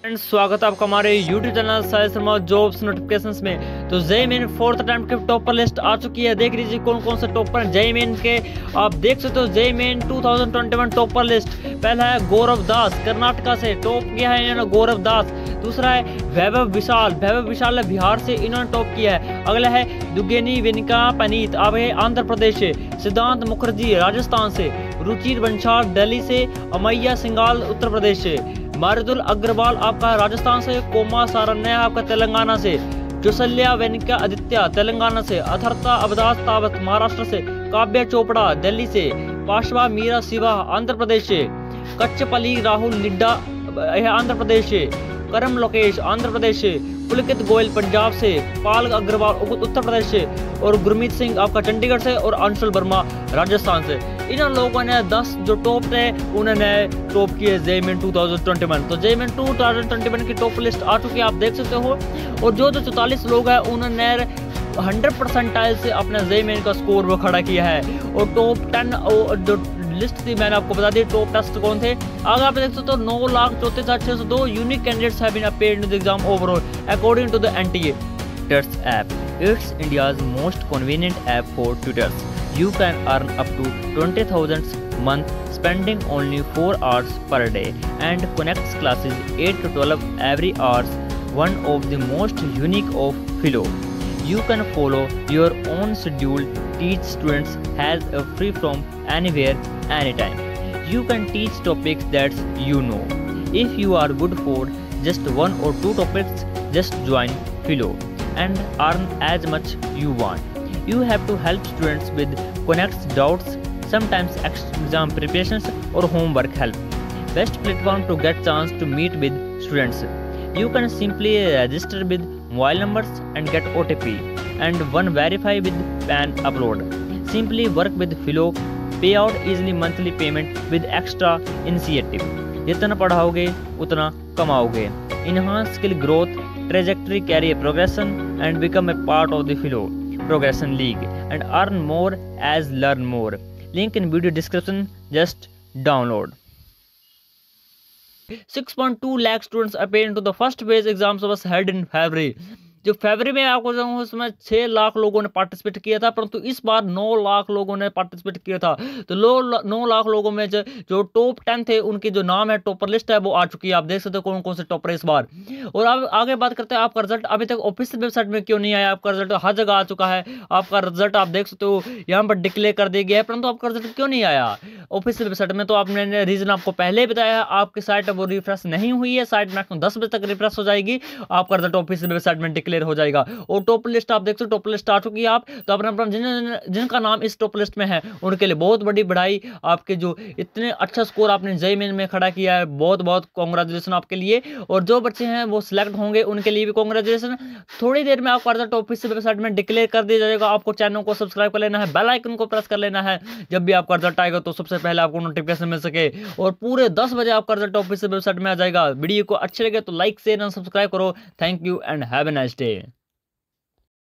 Friends, स्वागत है आपका हमारे YouTube channel Sahil Sharma jobs notifications में। तो जेईई मेन फोर्थ अटेम्प्ट की टॉपर लिस्ट आ चुकी है। देख लीजिए कौन कौन से टॉपर हैं जेईई मेन के। आप देख सकते हो जेईई मेन 2021 टॉपर लिस्ट। पहला है गौरव दास, कर्नाटका से टॉप किया है इन्होंने गौरव दास। दूसरा है वैभव विशाल ने बिहार से इन्होंने टॉप किया है। अगला है दुगेनी विनिका पनीत, अब है आंध्र प्रदेश से। सिद्धांत मुखर्जी राजस्थान से। रुचिर बंशाल दिल्ली से। अमैया सिंगाल उत्तर प्रदेश से। मारुदुल अग्रवाल आपका राजस्थान से। कोमा सारन्या आपका तेलंगाना से। जोसल्या वेनिका आदित्य तेलंगाना से। अथर्ता अवदास तावत महाराष्ट्र से। काव्या चोपड़ा दिल्ली से। पाशवा मीरा सिवा आंध्र प्रदेश से। कच्चपली राहुल निड्डा आंध्र प्रदेश से। करम लोकेश आंध्र प्रदेश से। पुलकित गोयल पंजाब से। पाल अग्रवाल उत्तर प्रदेश से। और गुरमीत सिंह आपका चंडीगढ़ से। और अंशुल वर्मा राजस्थान से। इन लोगों ने 10 जो टॉप थे उन्होंने टॉप किए जेईई मेन 2021। तो जेईई मेन 2021 की टॉप लिस्ट आ चुकी है, आप देख सकते हो। और जो 44 लोग हैं उन्होंने 100% से अपना जेईई मेन का स्कोर वो खड़ा किया है। और टॉप 10 जो लिस्ट थी मैंने आपको बता दी टॉप टेस्ट कौन थे। आगे आप देख सकते हो 9,34,602 unique candidates have been appeared in the exam overall according to the NTA. Tutors app. It's India's most convenient app for tutors. You can earn up to 20,000 month spending only 4 hours per day and connects classes 8 to 12 every hour. One of the most unique of Philo. You can follow your own schedule, teach students as a free from anywhere, anytime. You can teach topics that you know. If you are good for just 1 or 2 topics, just join Philo and earn as much you want. You have to help students with connects doubts, sometimes exam preparations or homework help. Best platform to get chance to meet with students. You can simply register with mobile numbers and get OTP and one verify with PAN upload. Simply work with Philo, pay out easily monthly payment with extra initiative. जितना पढ़ाओगे उतना कमाओगे. Enhance skill growth, trajectory, career progression and become a part of the Philo Progression League and earn more as learn more. Link in video description. Just download. 6.2 lakh students appeared into the first phase exams was held in February. जो फरवरी में आपको बताऊं उसमें 6 लाख लोगों ने participate किया था, परंतु इस बार 9 लाख लोगों ने पार्टिसिपेट किया था। तो 9 लाख लोगों में जो टॉप 10 थे उनकी जो नाम है टॉपर लिस्ट है वो आ चुकी है। आप देख सकते हो कौन कौन से टॉपर है इस बार। और अब आगे बात करते हैं आपका रिजल्ट अभी तक ऑफिशियल वेबसाइट में क्यों नहीं आया। आपका रिजल्ट हर जगह आ चुका है। आपका रिजल्ट आप देख सकते हो यहाँ पर डिक्लेयर कर दिया गया है, परंतु आपका रिजल्ट क्यों नहीं आया ऑफिशियल वेबसाइट में। तो आपने रीजन आपको पहले ही बताया है, आपकी साइट वो रिफ्रेश नहीं हुई है। साइट मैक्सिमम 10 बजे तक रिफ्रेश हो जाएगी, आपका रिजल्ट ऑफिशियल वेबसाइट में डिक्लेयर हो जाएगा। और टॉप लिस्ट आप देख सकते हो टॉप लिस्ट आ चुकी है। आप तो अपना जिनका नाम इस टॉप लिस्ट में है उनके लिए बहुत बड़ी बढ़ाई। आपके जो इतने अच्छा स्कोर आपने जेईई मेन में खड़ा किया है, बहुत बहुत कांग्रेचुलेशन आपके लिए। और जो बच्चे हैं वो सिलेक्ट होंगे उनके लिए भी कांग्रेचुलेशन। थोड़ी देर में आपका रिजल्ट ऑफिशियल वेबसाइट में डिक्लेयर कर दिया जाएगा। आपको चैनल को सब्सक्राइब कर लेना है, बेल आइकन को प्रेस कर लेना है। जब भी आपका रिजल्ट आएगा तो सबसे पहले आपको नोटिफिकेशन मिल सके। और पूरे 10 बजे आपका रिजल्ट ऑफिशियल वेबसाइट में आ जाएगा। वीडियो को अच्छे लगे तो लाइक शेयर एंड सब्सक्राइब करो। Thank you and have a nice day.